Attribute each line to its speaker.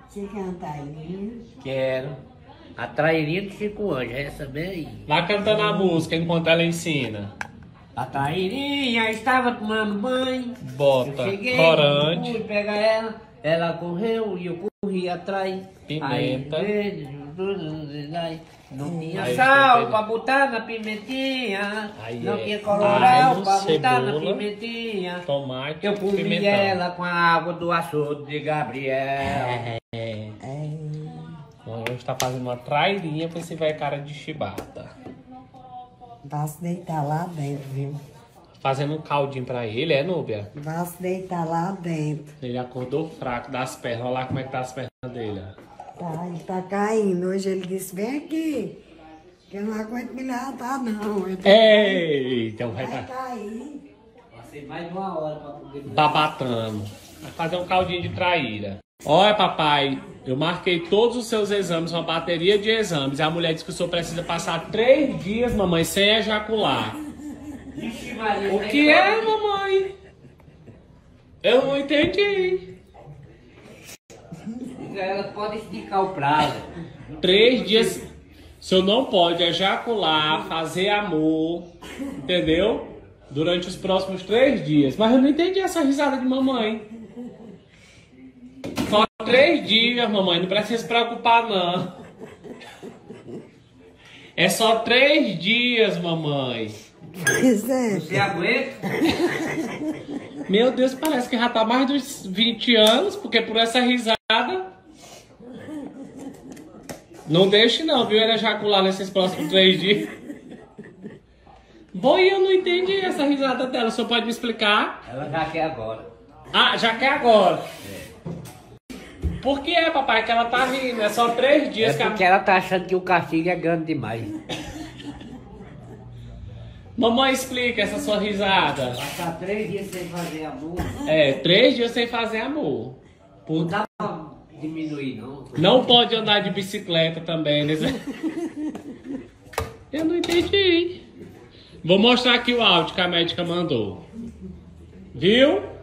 Speaker 1: Você quer uma trairinha?
Speaker 2: Quero. A trairinha de Chico Anjo, essa bem aí.
Speaker 3: Vai cantando a música enquanto ela ensina.
Speaker 2: A trairinha estava tomando banho.
Speaker 3: Bota
Speaker 2: Eu cheguei,
Speaker 3: corante,
Speaker 2: fui pegar ela. Ela correu e eu corri atrás.
Speaker 3: pimenta.
Speaker 2: Aí, não tinha
Speaker 3: Aí,
Speaker 2: sal
Speaker 3: tempero.
Speaker 2: pra botar na pimentinha.
Speaker 3: Aí
Speaker 2: Não
Speaker 3: é
Speaker 2: tinha colorau
Speaker 3: alho,
Speaker 2: pra botar na
Speaker 3: cebola,
Speaker 2: pimentinha.
Speaker 3: tomate,
Speaker 2: Eu comi
Speaker 3: pimentão.
Speaker 2: ela com a água do açude de Gabriel.
Speaker 3: Hoje está fazendo uma trairinha pra esse velho cara de chibata.
Speaker 1: Vá se deitar lá dentro, viu?
Speaker 3: Fazendo um caldinho pra ele, Núbia?
Speaker 1: Vá se deitar lá dentro.
Speaker 3: Ele acordou fraco das pernas. Olha lá como é que tá as pernas dele.
Speaker 1: Tá, ele tá caindo. Hoje ele disse, vem aqui. Que eu não aguento me levantar, não.
Speaker 3: Ei, então vai
Speaker 1: Vai
Speaker 3: estar
Speaker 1: cair.
Speaker 2: Passei mais de uma hora pra poder...
Speaker 3: babatando. Vai fazer um caldinho de traíra. Olha, papai, eu marquei todos os seus exames, uma bateria de exames. E a mulher disse que o senhor precisa passar 3 dias, mamãe, sem ejacular.
Speaker 2: Vixe, Maria,
Speaker 3: O que é, mamãe? Eu não entendi.
Speaker 2: Ela pode esticar o prazo.
Speaker 3: 3 dias. O senhor não pode ejacular, fazer amor, entendeu? Durante os próximos 3 dias. Mas eu não entendi essa risada de mamãe. Só 3 dias, mamãe. Não precisa se preocupar, não. É só 3 dias, mamãe.
Speaker 1: Pois é.
Speaker 2: Você aguenta?
Speaker 3: Meu Deus, parece que já tá mais dos 20 anos, porque por essa risada... Não deixe não, viu? Ele ejacular nesses próximos 3 dias. Bom, e eu não entendi essa risada dela. O senhor pode me explicar?
Speaker 2: Ela já quer agora.
Speaker 3: Ah, já quer agora. Por que é, papai, que ela tá rindo? É só 3 dias que
Speaker 2: É porque ela tá achando que o castigo é grande demais.
Speaker 3: Mamãe, explica essa sua risada.
Speaker 2: Passar 3 dias sem fazer amor.
Speaker 3: É, 3 dias sem fazer amor.
Speaker 2: Não dá pra diminuir, não.
Speaker 3: Não pode andar de bicicleta também, né? Eu não entendi. Vou mostrar aqui o áudio que a médica mandou. Viu?